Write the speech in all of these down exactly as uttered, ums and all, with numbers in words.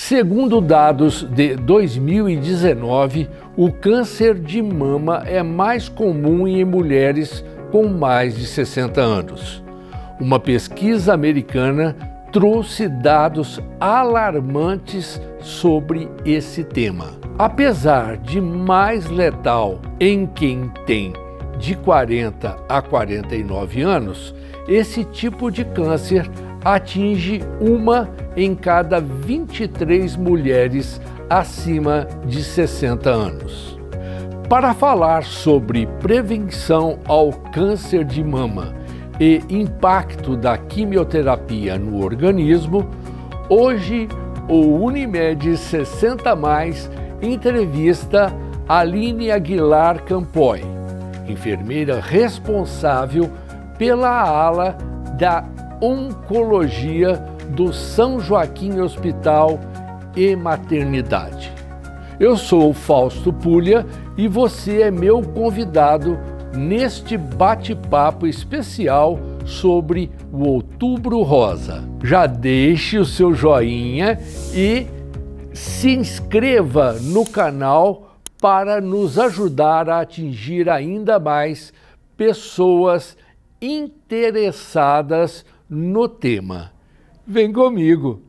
Segundo dados de dois mil e dezenove, o câncer de mama é mais comum em mulheres com mais de sessenta anos. Uma pesquisa americana trouxe dados alarmantes sobre esse tema. Apesar de mais letal em quem tem de quarenta a quarenta e nove anos, esse tipo de câncer atinge uma em cada vinte e três mulheres acima de sessenta anos. Para falar sobre prevenção ao câncer de mama e impacto da quimioterapia no organismo, hoje o Unimed sessenta mais entrevista Aline Aguilar Campoy, enfermeira responsável pela ala da Oncologia do São Joaquim Hospital e Maternidade. Eu sou o Fausto Puglia e você é meu convidado neste bate-papo especial sobre o Outubro Rosa. Já deixe o seu joinha e se inscreva no canal para nos ajudar a atingir ainda mais pessoas interessadas no tema. Vem comigo!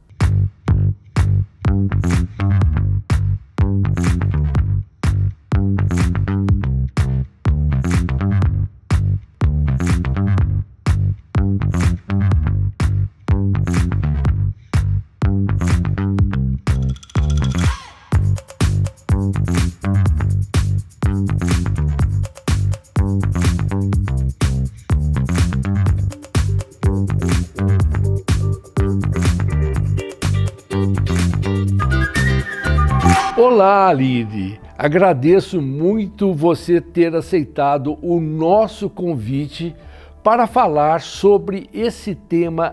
Olá, Aline. Agradeço muito você ter aceitado o nosso convite para falar sobre esse tema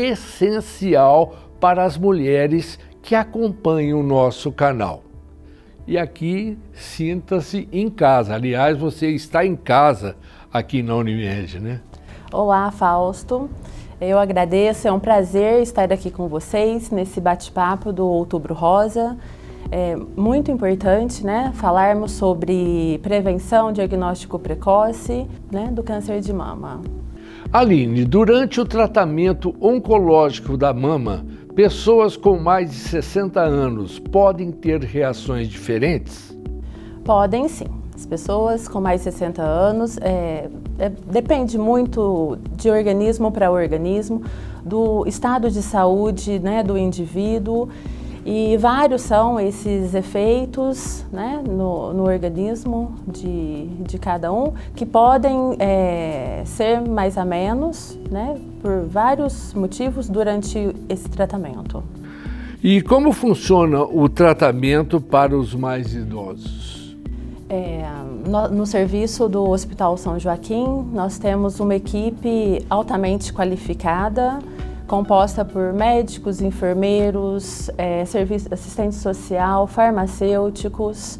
essencial para as mulheres que acompanham o nosso canal. E aqui, sinta-se em casa. Aliás, você está em casa aqui na Unimed, né? Olá, Fausto. Eu agradeço, é um prazer estar aqui com vocês nesse bate-papo do Outubro Rosa. É muito importante, né, falarmos sobre prevenção, diagnóstico precoce, né, do câncer de mama. Aline, durante o tratamento oncológico da mama, pessoas com mais de sessenta anos podem ter reações diferentes? Podem sim. As pessoas com mais de sessenta anos, é, é, depende muito de organismo para organismo, do estado de saúde, né, do indivíduo. E vários são esses efeitos, né, no, no organismo de, de cada um, que podem é, ser mais a menos, né, por vários motivos durante esse tratamento. E como funciona o tratamento para os mais idosos? É, no, no serviço do Hospital São Joaquim, nós temos uma equipe altamente qualificada, composta por médicos, enfermeiros, é, serviço, assistente social, farmacêuticos,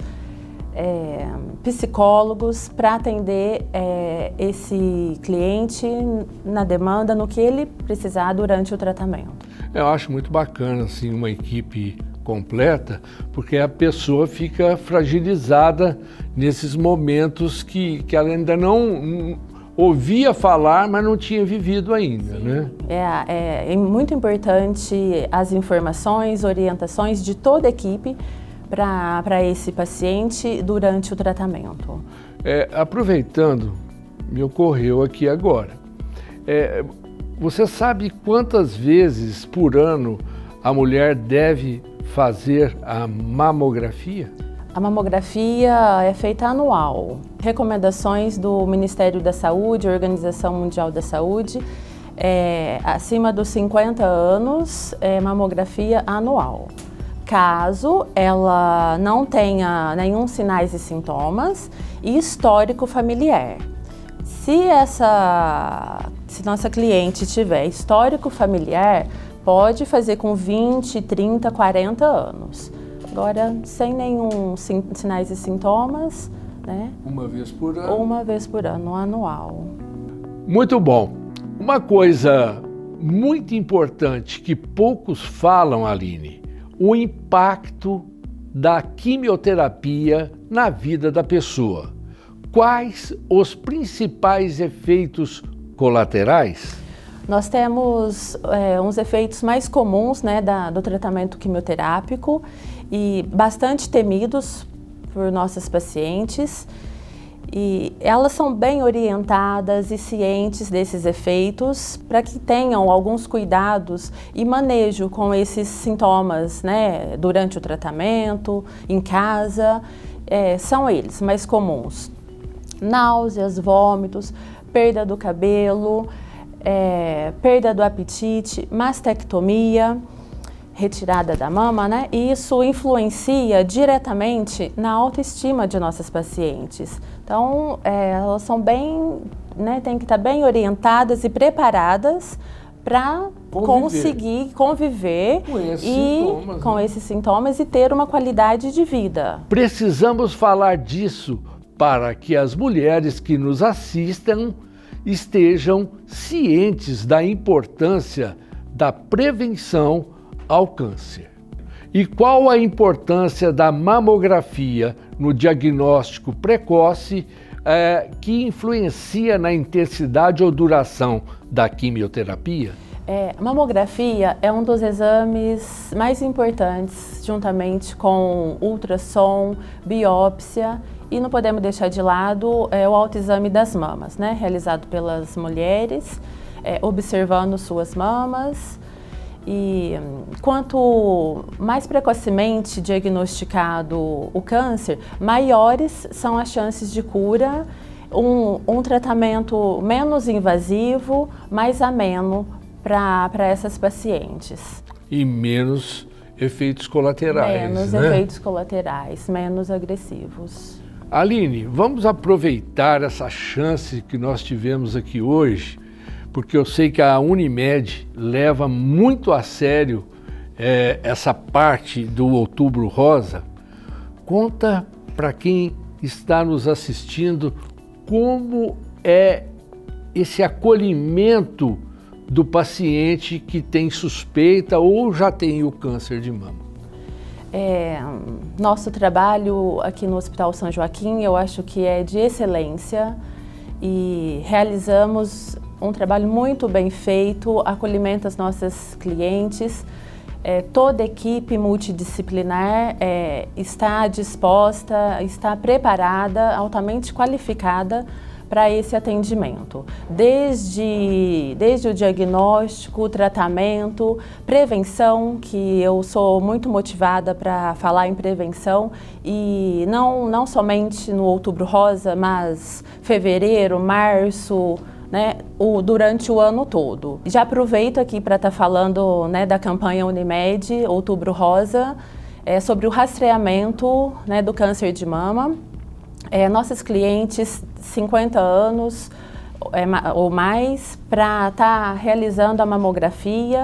é, psicólogos, para atender é, esse cliente na demanda, no que ele precisar durante o tratamento. Eu acho muito bacana assim, uma equipe completa, porque a pessoa fica fragilizada nesses momentos que, que ela ainda não ouvia falar, mas não tinha vivido ainda, né? É, é, é muito importante as informações, orientações de toda a equipe para esse paciente durante o tratamento. É, aproveitando, me ocorreu aqui agora. É, você sabe quantas vezes por ano a mulher deve fazer a mamografia? A mamografia é feita anual. Recomendações do Ministério da Saúde, Organização Mundial da Saúde, é, acima dos cinquenta anos, é mamografia anual. Caso ela não tenha nenhum sinais e sintomas e histórico familiar. Se essa, se nossa cliente tiver histórico familiar, pode fazer com vinte, trinta, quarenta anos. Agora, sem nenhum sin sinais e sintomas, né? Uma vez por ano? Uma vez por ano, anual. Muito bom. Uma coisa muito importante que poucos falam, Aline, o impacto da quimioterapia na vida da pessoa. Quais os principais efeitos colaterais? Nós temos é, uns efeitos mais comuns, né, da, do tratamento quimioterápico e bastante temidos por nossas pacientes. E elas são bem orientadas e cientes desses efeitos para que tenham alguns cuidados e manejo com esses sintomas, né, durante o tratamento, em casa. É, são eles mais comuns: náuseas, vômitos, perda do cabelo, é, perda do apetite, mastectomia, retirada da mama, né? E isso influencia diretamente na autoestima de nossas pacientes. Então, é, elas são bem, né, tem que estar bem orientadas e preparadas para conseguir conviver com esses, e, sintomas, com né? esses sintomas e ter uma qualidade de vida. Precisamos falar disso para que as mulheres que nos assistam estejam cientes da importância da prevenção ao câncer. E qual a importância da mamografia no diagnóstico precoce é, que influencia na intensidade ou duração da quimioterapia? É, a mamografia é um dos exames mais importantes, juntamente com ultrassom, biópsia, e não podemos deixar de lado é, o autoexame das mamas, né, realizado pelas mulheres, é, observando suas mamas. E quanto mais precocemente diagnosticado o câncer, maiores são as chances de cura, um, um tratamento menos invasivo, mais ameno para essas pacientes. E menos efeitos colaterais. Menos né? efeitos colaterais, menos agressivos. Aline, vamos aproveitar essa chance que nós tivemos aqui hoje, porque eu sei que a Unimed leva muito a sério é, essa parte do Outubro Rosa. Conta para quem está nos assistindo como é esse acolhimento do paciente que tem suspeita ou já tem o câncer de mama. É, nosso trabalho aqui no Hospital São Joaquim, eu acho que é de excelência e realizamos um trabalho muito bem feito, acolhimento às nossas clientes. É, toda a equipe multidisciplinar é, está disposta, está preparada, altamente qualificada para esse atendimento. Desde, desde o diagnóstico, tratamento, prevenção, que eu sou muito motivada para falar em prevenção, e não, não somente no Outubro Rosa, mas fevereiro, março, né, o, durante o ano todo. Já aproveito aqui para estar tá falando, né, da campanha Unimed, Outubro Rosa, é, sobre o rastreamento, né, do câncer de mama. É, nossas clientes, cinquenta anos é, ou mais, para estar tá realizando a mamografia,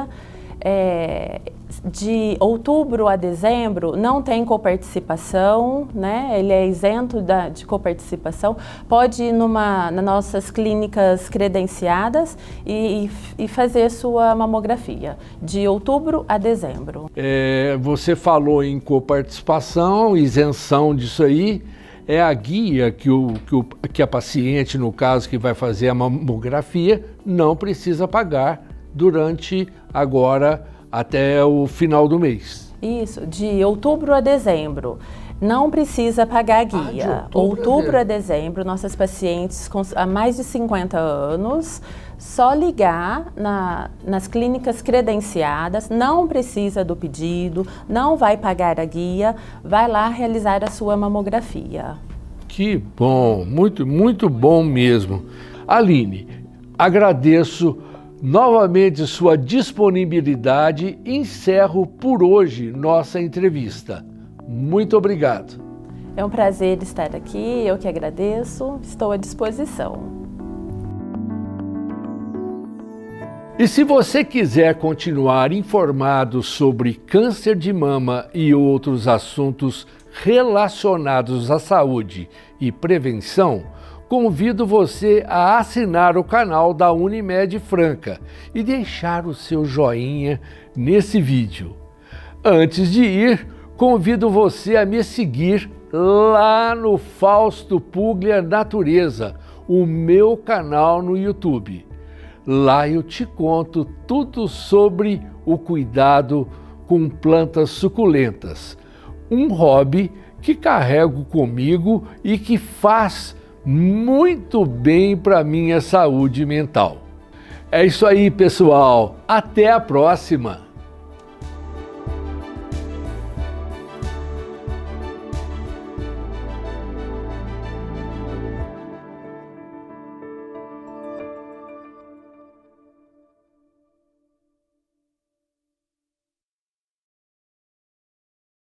é, de outubro a dezembro não tem coparticipação, né? Ele é isento da, de coparticipação. Pode ir numa, nas nossas clínicas credenciadas e, e fazer sua mamografia, de outubro a dezembro. É, você falou em coparticipação, isenção disso aí. É a guia que, o, que, o, que a paciente, no caso, que vai fazer a mamografia, não precisa pagar durante agora até o final do mês. Isso, de outubro a dezembro. Não precisa pagar a guia. Ah, de outubro, outubro a dezembro, nossas pacientes com há mais de cinquenta anos, só ligar na, nas clínicas credenciadas, não precisa do pedido, não vai pagar a guia, vai lá realizar a sua mamografia. Que bom, muito, muito bom mesmo. Aline, agradeço novamente sua disponibilidade e encerro por hoje nossa entrevista. Muito obrigado. É um prazer estar aqui, eu que agradeço, estou à disposição. E se você quiser continuar informado sobre câncer de mama e outros assuntos relacionados à saúde e prevenção, convido você a assinar o canal da Unimed Franca e deixar o seu joinha nesse vídeo. Antes de ir, convido você a me seguir lá no Fausto Puglia Natureza, o meu canal no YouTube. Lá eu te conto tudo sobre o cuidado com plantas suculentas, um hobby que carrego comigo e que faz muito bem para minha saúde mental. É isso aí, pessoal. Até a próxima!